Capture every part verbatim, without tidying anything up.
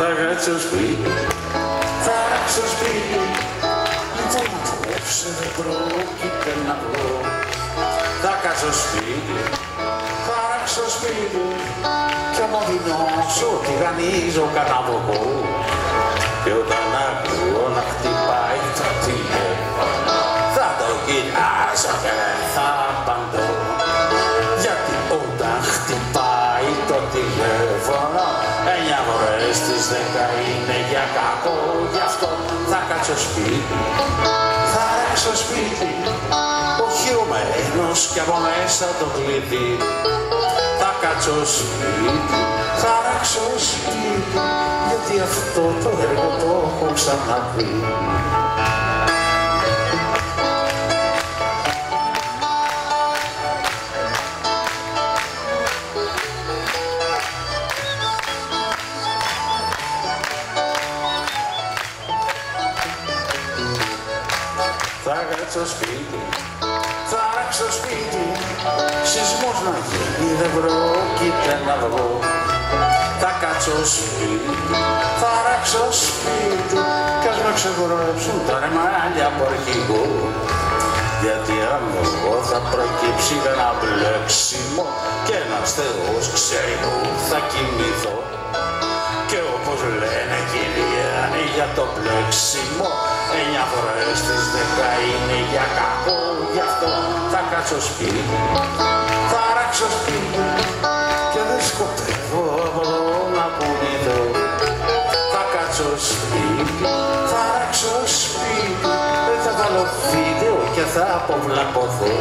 Θα κάτσω σπίτι, θα κάτσω σπίτι. Λοιπόν να τρέψε δεν πρόκειται να βρω. Θα κάτσω σπίτι, θα κάτσω σπίτι. Κι άμα δεινώσω τηγανίζω κανένα βοκό. Και όταν ακούω να χτυπάει το τηλέφωνο, θα το κοιτάζω και δεν θα απαντώ. Γιατί όταν χτυπάει το τηλέφωνο, εννιά φορές τις δέκα είναι για κακό. Γι' αυτό θα κάτσω σπίτι, θα ρίξω σπίτι, οχυρωμένος κι από μέσα το κλειδί. Θα κάτσω σπίτι, θα ρίξω σπίτι, γιατί αυτό το έργο το έχω ξαναπεί. Θα κάτσω σπίτι, θα ρίξω σπίτι, σεισμός να γίνει δεν πρόκειται να βγω. Θα κάτσω σπίτι, θα ρίξω σπίτι, κι ας με ξεγορέψουν τα ρεμάλια από αρχηγό. Γιατί αν εγώ θα προκύψει ένα μπλέξιμο και ένας θεός ξέρει που θα κοιμηθώ. Και όπως λένε Κιλιάνοι για το μπλέξιμο, εννιά φορές τις δέκα είναι για κακό. Γι' αυτό θα κάτσω σπίτι, θα ράξω σπίτι, και δεν σκοπεύω από εδώ να κουνηθώ. Θα κάτσω σπίτι, θα ράξω σπίτι, δεν θα βάλω βίντεο και θα αποβλακωθώ.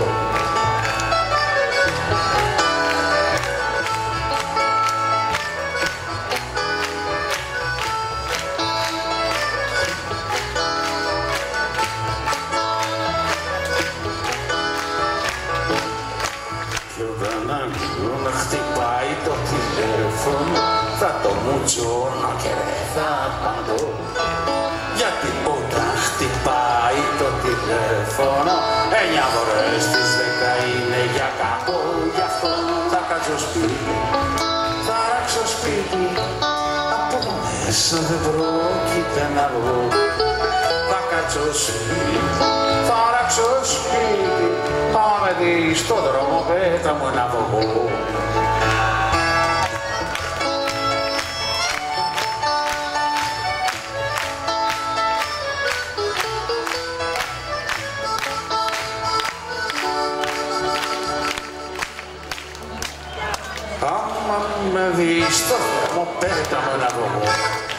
Να χτυπάει το τηλέφωνο, θα το μουτσώνω και δεν θα απαντώ. Γιατί όταν χτυπάει το τηλέφωνο, εννιά φορές τις δέκα είναι για κακό. Γι' αυτό θα κάτσω σπίτι, θα ράξω σπίτι, από μέσα δεν πρόκειται να βγω. Θα κάτσω σπίτι, θα ράξω σπίτι, πάμε δεις στον δρόμο πέτα μου ένα βογό. Άμα με δεις στον δρόμο πέτα μου ένα βογό.